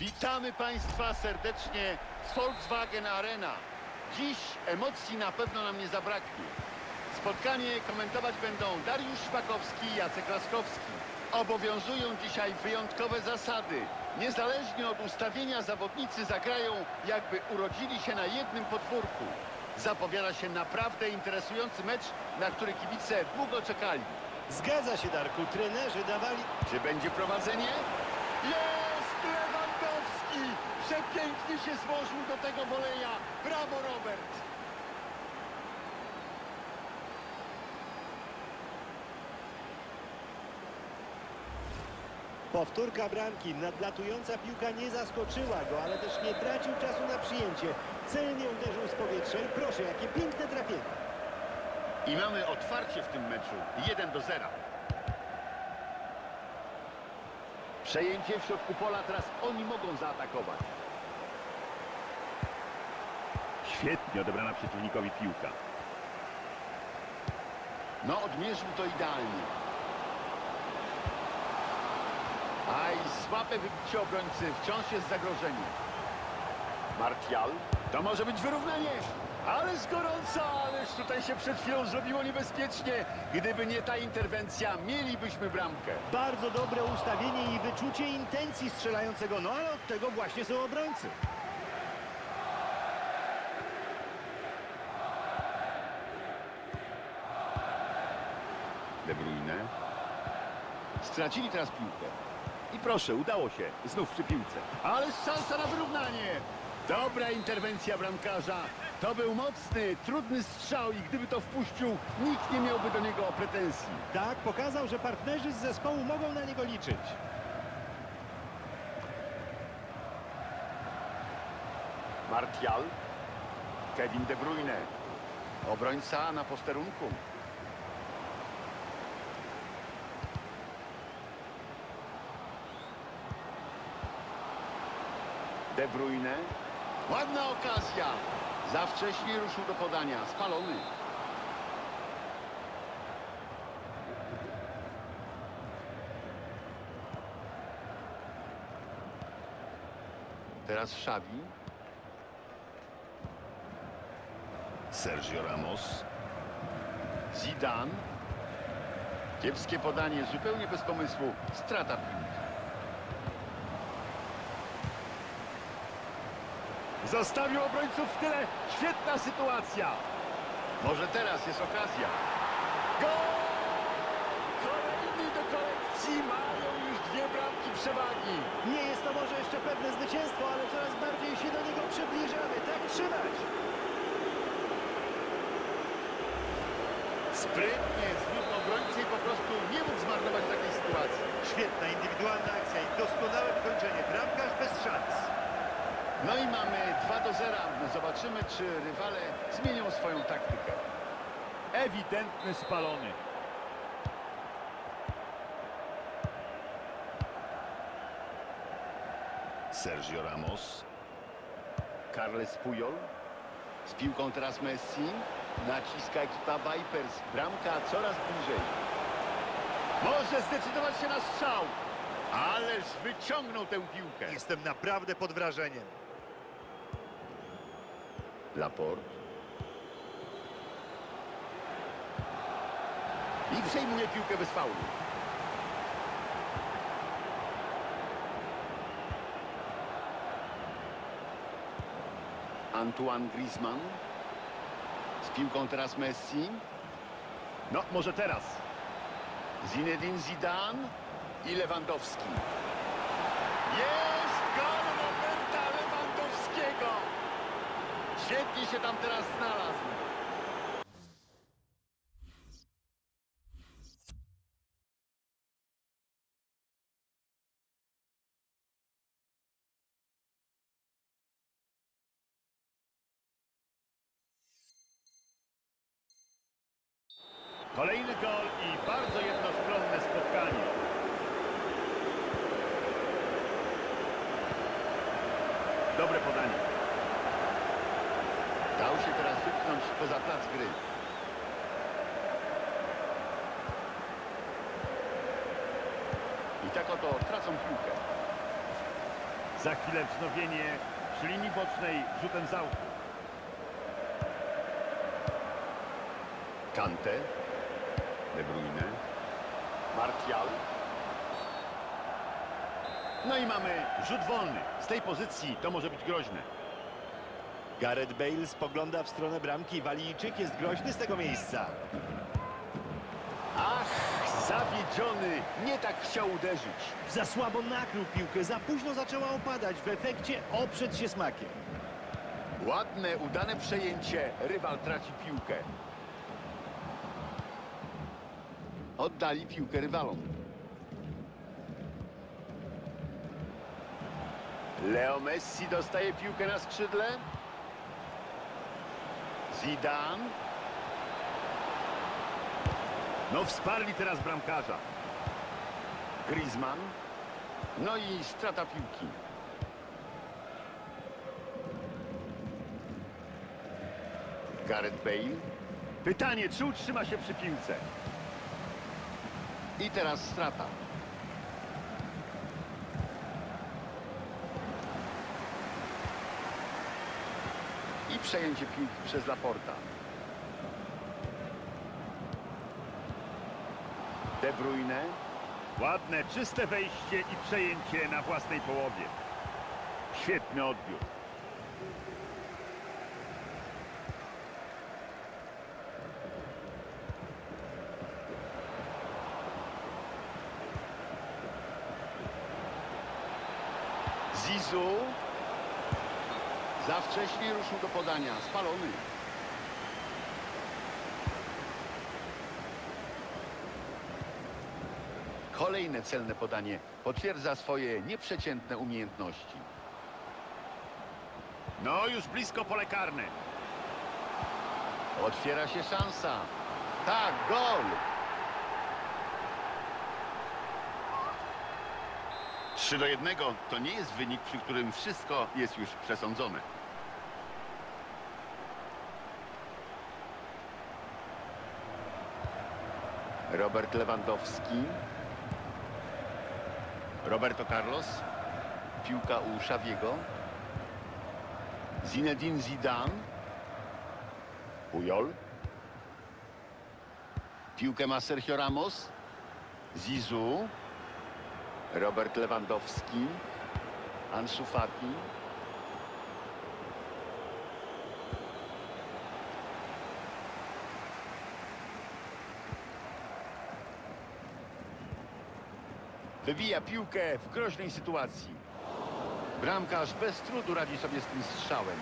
Witamy Państwa serdecznie z Volkswagen Arena. Dziś emocji na pewno nam nie zabraknie. Spotkanie komentować będą Dariusz Szpakowski i Jacek Laskowski. Obowiązują dzisiaj wyjątkowe zasady. Niezależnie od ustawienia zawodnicy zagrają, jakby urodzili się na jednym podwórku. Zapowiada się naprawdę interesujący mecz, na który kibice długo czekali. Zgadza się, Darku. Trenerzy dawali... Czy będzie prowadzenie? Jest Lewandowski! Przepięknie się złożył do tego woleja. Brawo, Robert! Powtórka bramki. Nadlatująca piłka nie zaskoczyła go, ale też nie tracił czasu na przyjęcie. Celnie uderzył z powietrza i proszę, jakie piękne trafienie. I mamy otwarcie w tym meczu. 1-0. Przejęcie w środku pola, teraz oni mogą zaatakować. Świetnie odebrana przeciwnikowi piłka. No, odmierzył to idealnie. Aj, słabe wybicie obrońcy, wciąż jest zagrożenie. Martial, to może być wyrównanie. Ależ gorąco, ależ tutaj się przed chwilą zrobiło niebezpiecznie. Gdyby nie ta interwencja, mielibyśmy bramkę. Bardzo dobre ustawienie i wyczucie intencji strzelającego, no ale od tego właśnie są obrońcy. De Bruyne. Stracili teraz piłkę. I proszę, udało się. Znów przy piłce. Ależ szansa na wyrównanie. Dobra interwencja bramkarza. To był mocny, trudny strzał i gdyby to wpuścił, nikt nie miałby do niego pretensji. Tak, pokazał, że partnerzy z zespołu mogą na niego liczyć. Martial. Kevin De Bruyne. Obrońca na posterunku. De Bruyne. Ładna okazja. Za wcześnie ruszył do podania. Spalony. Teraz Xavi. Sergio Ramos. Zidane. Kiepskie podanie, zupełnie bez pomysłu. Strata piłki. Zostawił obrońców w tyle. Świetna sytuacja. Może teraz jest okazja. Gol! Kolejny do kolekcji. Mają już 2 bramki przewagi. Nie jest to może jeszcze pewne zwycięstwo, ale coraz bardziej się do niego przybliżamy. Tak trzymać! Sprytnie znów obrońcy i po prostu nie mógł zmarnować takiej sytuacji. Świetna indywidualna akcja i doskonałe wykończenie. Bramkarz bez szans. No i mamy 2-0. Zobaczymy, czy rywale zmienią swoją taktykę. Ewidentny spalony. Sergio Ramos. Carles Puyol. Z piłką teraz Messi. Naciska ekipa Vipers. Bramka coraz bliżej. Może zdecydować się na strzał. Ależ wyciągnął tę piłkę. Jestem naprawdę pod wrażeniem. Laporte. I przejmuje piłkę bez faulu. Antoine Griezmann. Z piłką teraz Messi. No, może teraz. Zinedine Zidane i Lewandowski. Jest gol Roberta Lewandowskiego. Świetnie się tam teraz znalazł. Kolejny gol i bardzo jednostronne spotkanie. Dobre podanie. Dał się teraz wypchnąć poza plac gry. I tak oto tracą piłkę. Za chwilę wznowienie przy linii bocznej rzutem z autu. Kante. De Bruyne. Martial. No i mamy rzut wolny. Z tej pozycji to może być groźne. Gareth Bale spogląda w stronę bramki. Walijczyk jest groźny z tego miejsca. Ach, zawiedziony. Nie tak chciał uderzyć. Za słabo nakrył piłkę, za późno zaczęła opadać. W efekcie oprzeć się smakiem. Ładne, udane przejęcie. Rywal traci piłkę. Oddali piłkę rywalom. Leo Messi dostaje piłkę na skrzydle. Zidane. No wsparli teraz bramkarza. Griezmann. No i strata piłki. Gareth Bale. Pytanie, czy utrzyma się przy piłce? I teraz strata. I przejęcie piłki przez Laporta. De Bruyne. Ładne, czyste wejście i przejęcie na własnej połowie. Świetny odbiór. Zizou. Za wcześnie ruszył do podania. Spalony. Kolejne celne podanie potwierdza swoje nieprzeciętne umiejętności. No już blisko pole karne. Otwiera się szansa. Tak, gol! 3-1 to nie jest wynik, przy którym wszystko jest już przesądzone. Robert Lewandowski. Roberto Carlos. Piłka u Xaviego. Zinedine Zidane. Puyol. Piłkę ma Sergio Ramos. Zizou. Robert Lewandowski. Ansu Fati. Wybija piłkę w groźnej sytuacji. Bramkarz bez trudu radzi sobie z tym strzałem.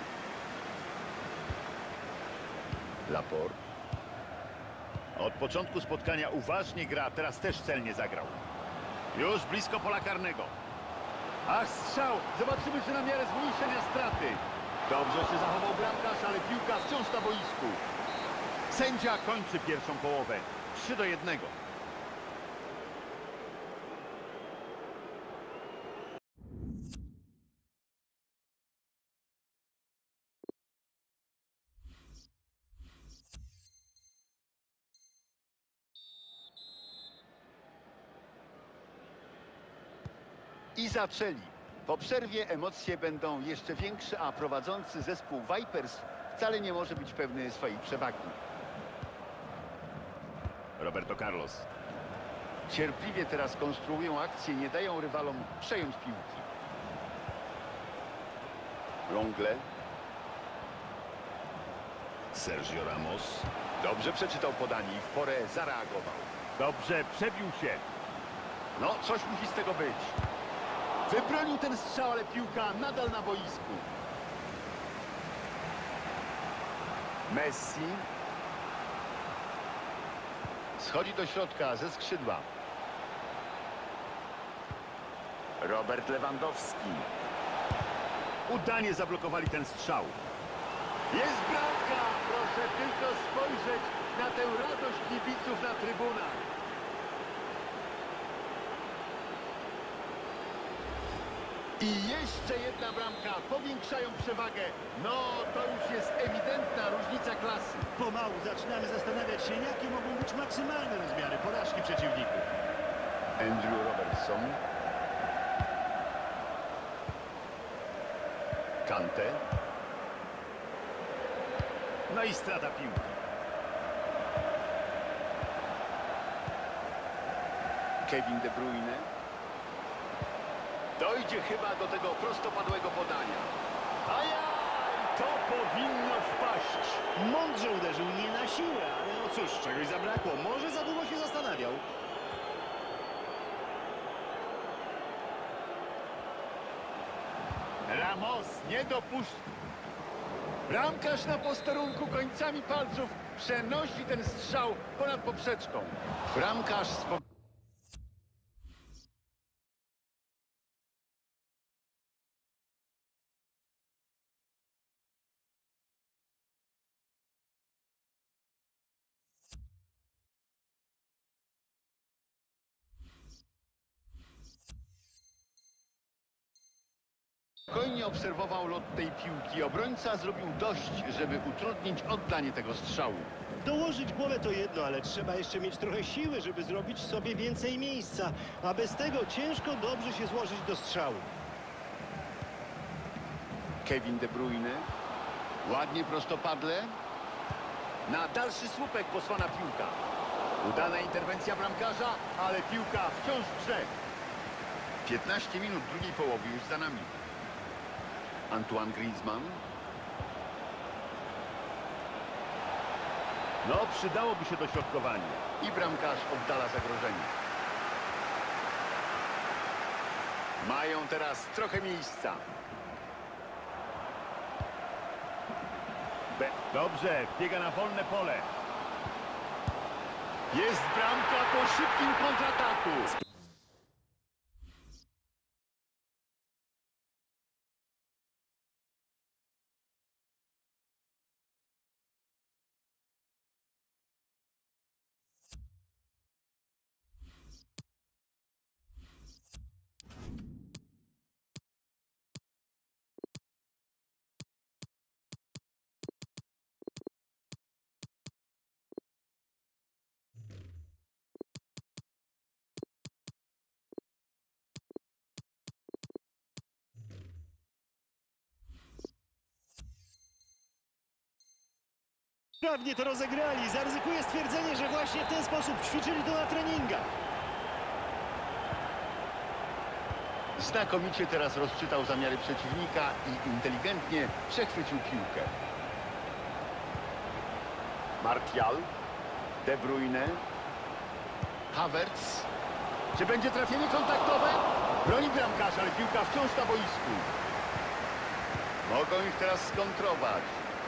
Laporte. Od początku spotkania uważnie gra, teraz też celnie zagrał. Już blisko pola karnego. Ach, strzał! Zobaczymy, czy na miarę zmniejszenia straty. Dobrze się zachował bramkarz, ale piłka wciąż na boisku. Sędzia kończy pierwszą połowę. 3-1. I zaczęli. Po przerwie emocje będą jeszcze większe, a prowadzący zespół Vipers wcale nie może być pewny swojej przewagi. Roberto Carlos. Cierpliwie teraz konstruują akcję, nie dają rywalom przejąć piłki. Longle. Sergio Ramos. Dobrze przeczytał podanie i w porę zareagował. Dobrze, przebił się. No, coś musi z tego być. Wybronił ten strzał, ale piłka nadal na boisku. Messi. Schodzi do środka ze skrzydła. Robert Lewandowski. Udanie zablokowali ten strzał. Jest bramka! Proszę tylko spojrzeć na tę radość kibiców na trybunach. I jeszcze jedna bramka. Powiększają przewagę. No, to już jest ewidentna różnica klasy. Pomału zaczynamy zastanawiać się, jakie mogą być maksymalne rozmiary porażki przeciwników. Andrew Robertson. minutę. No i strata piłki. Kevin De Bruyne. Dojdzie chyba do tego prostopadłego podania. Ajaj! To powinno wpaść. Mądrze uderzył, nie na siłę, ale no cóż, czegoś zabrakło. Może za długo się zastanawiał. Ramos nie dopuszcza. Bramkarz na posterunku końcami palców przenosi ten strzał ponad poprzeczką. Bramkarz spokojnie obserwował lot tej piłki. Obrońca zrobił dość, żeby utrudnić oddanie tego strzału. Dołożyć głowę to jedno, ale trzeba jeszcze mieć trochę siły, żeby zrobić sobie więcej miejsca. A bez tego ciężko dobrze się złożyć do strzału. Kevin De Bruyne. Ładnie prostopadle. Na dalszy słupek posłana piłka. Udana interwencja bramkarza, ale piłka wciąż w grze. 15 minut drugiej połowy już za nami. Antoine Griezmann. No, przydałoby się dośrodkowanie. I bramkarz oddala zagrożenie. Mają teraz trochę miejsca. Dobrze, biega na wolne pole. Jest bramka po szybkim kontrataku. Sprawnie to rozegrali. Zaryzykuję stwierdzenie, że właśnie w ten sposób ćwiczyli to na treningach. Znakomicie teraz rozczytał zamiary przeciwnika i inteligentnie przechwycił piłkę. Martial. De Bruyne. Havertz. Czy będzie trafienie kontaktowe? Broni bramkarz, ale piłka wciąż na boisku. Mogą ich teraz skontrować.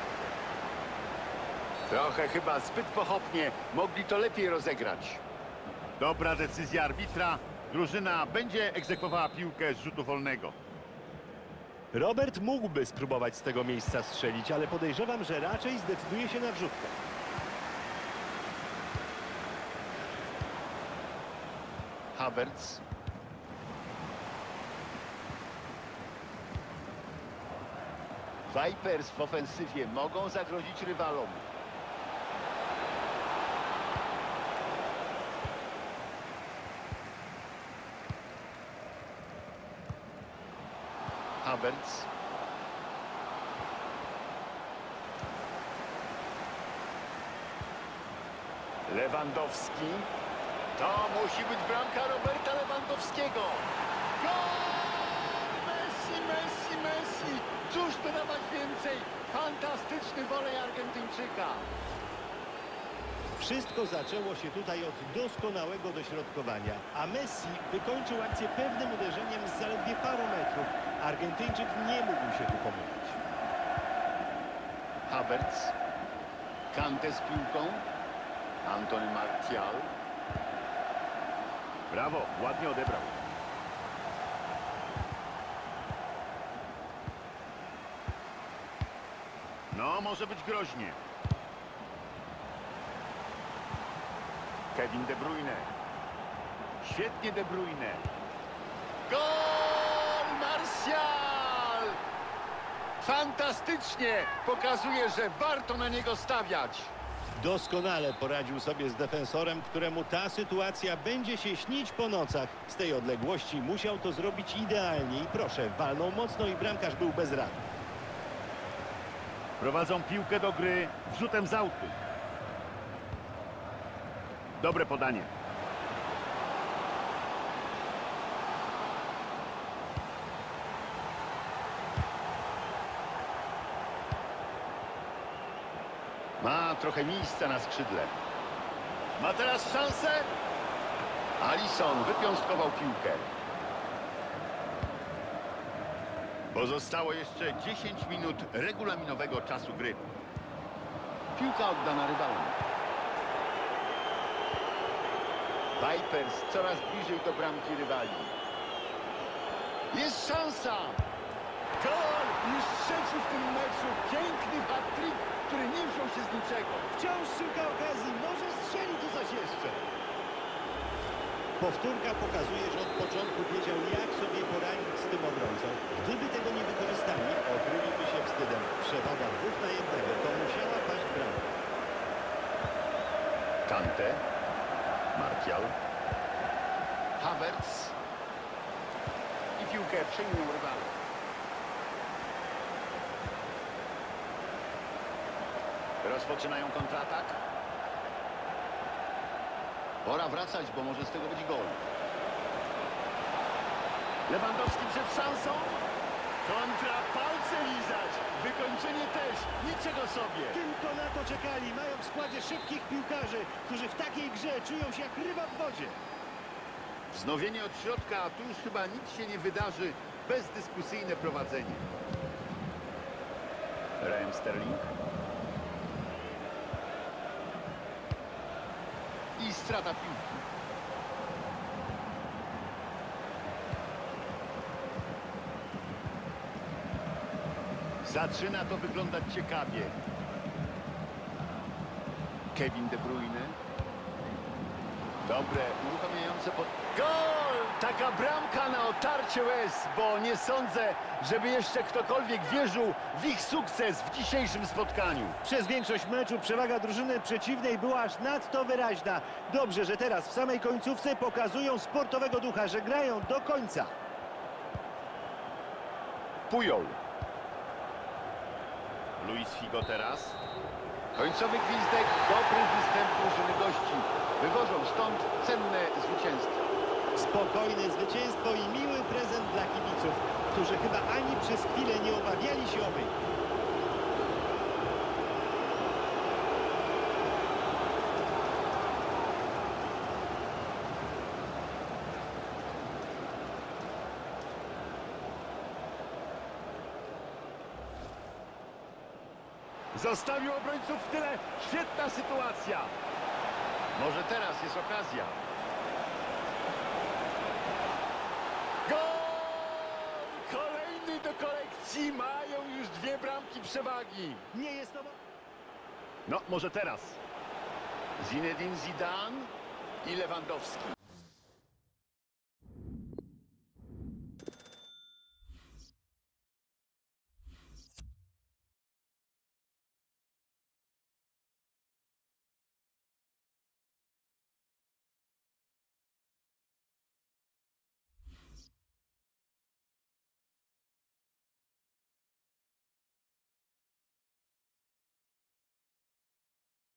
Trochę chyba zbyt pochopnie. Mogli to lepiej rozegrać. Dobra decyzja arbitra. Drużyna będzie egzekwowała piłkę z rzutu wolnego. Robert mógłby spróbować z tego miejsca strzelić, ale podejrzewam, że raczej zdecyduje się na wrzutkę. Havertz. Vipers w ofensywie mogą zagrozić rywalom. Havertz. Lewandowski. To musi być bramka Roberta Lewandowskiego. Gol! Messi, Messi, Messi! Cóż dodawać więcej? Fantastyczny wolej Argentyńczyka. Wszystko zaczęło się tutaj od doskonałego dośrodkowania, a Messi wykończył akcję pewnym uderzeniem z zaledwie paru metrów. Argentyńczyk nie mógł się tu pomylić. Havertz. Kante z piłką. Antony Martial. Brawo, ładnie odebrał. No, może być groźnie. Kevin De Bruyne. Świetnie De Bruyne. Gol! Martial! Fantastycznie! Pokazuje, że warto na niego stawiać. Doskonale poradził sobie z defensorem, któremu ta sytuacja będzie się śnić po nocach. Z tej odległości musiał to zrobić idealnie i proszę, walnął mocno i bramkarz był bezradny. Prowadzą piłkę do gry wrzutem z autu. Dobre podanie. Ma trochę miejsca na skrzydle. Ma teraz szansę. Alisson wypiąstkował piłkę. Pozostało jeszcze 10 minut regulaminowego czasu gry. Piłka oddana rywalom. Vipers coraz bliżej do bramki rywali. Jest szansa! Gol! Już trzeci w tym meczu. Piękny hat-trick, który nie wziął się z niczego. Wciąż szuka okazji, może strzeli tu coś jeszcze. Powtórka pokazuje, że od początku wiedział, jak sobie poradzić z tym obrońcą. Gdyby tego nie wykorzystali, okryliby się wstydem. Przewaga 2-1, to musiała paść bramka. Kante. Martial. Havertz. I piłkę przyjmują rywale. Rozpoczynają kontratak. Pora wracać, bo może z tego być gol. Lewandowski przed szansą. Kontra, palce lizać. Wykończenie też. Niczego sobie. Tylko na to czekali. Mają w składzie szybkich piłkarzy, którzy w takiej grze czują się jak ryba w wodzie. Wznowienie od środka, a tu już chyba nic się nie wydarzy. Bezdyskusyjne prowadzenie. Raheem Sterling. I strata piłki. Zaczyna to wyglądać ciekawie. Kevin De Bruyne. Dobre, uruchamiające pod... Gol! Taka bramka na otarcie łez, bo nie sądzę, żeby jeszcze ktokolwiek wierzył w ich sukces w dzisiejszym spotkaniu. Przez większość meczu przewaga drużyny przeciwnej była aż nadto wyraźna. Dobrze, że teraz w samej końcówce pokazują sportowego ducha, że grają do końca. Pujol. Luis Figo teraz. Końcowy gwizdek, dobry występ drużyny gości. Wywożą stąd cenne zwycięstwo. Spokojne zwycięstwo i miły prezent dla kibiców, którzy chyba ani przez chwilę nie obawiali się o wynik. Zostawił obrońców w tyle. Świetna sytuacja. Może teraz jest okazja. Gol! Kolejny do kolekcji. Mają już 2 bramki przewagi. Nie jest to... No, może teraz. Zinedine Zidane i Lewandowski.